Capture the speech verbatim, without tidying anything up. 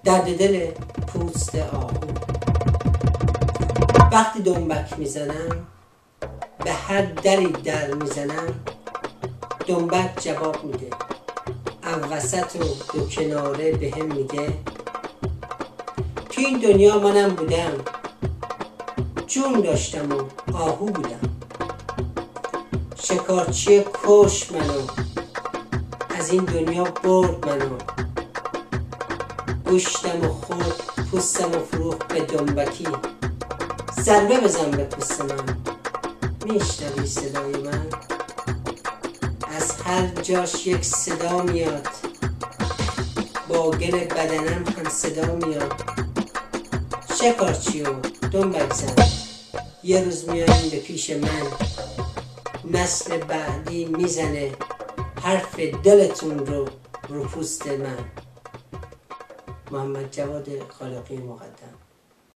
درد دل پوسته آهو. وقتی دنبک میزنم، به هر دری در میزنم، دنبک جواب میده. وسط و دو کناره به هم میگه تو این دنیا منم بودم، جون داشتم و آهو بودم. شکارچی کش منو، از این دنیا برد منو. گوشتم و خورد، پوستم و فروخت به دنبکی. ضربه بزن به پوست من، میشنوی صدای من؟ از هر جاش یک صدا میاد، با گل بدنم هم صدا میاد. شکارچی و دنبک زن، یه روز میایین به پیش من. نسل بعدی میزنه حرف دلتون رو رو پوست من. محمد جواد خالقی مقدم.